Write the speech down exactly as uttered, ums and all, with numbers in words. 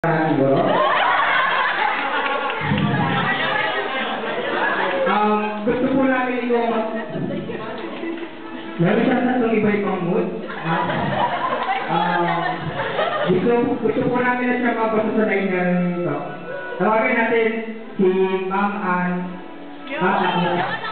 Siguro. Um, gusto po namin ito mag... Lalo siya sa itong iba-ibang mood. Um, gusto, gusto po namin na siya mabasa sa line ng ito. Tawagin natin si Ma'am Ann. Ma'am Ann.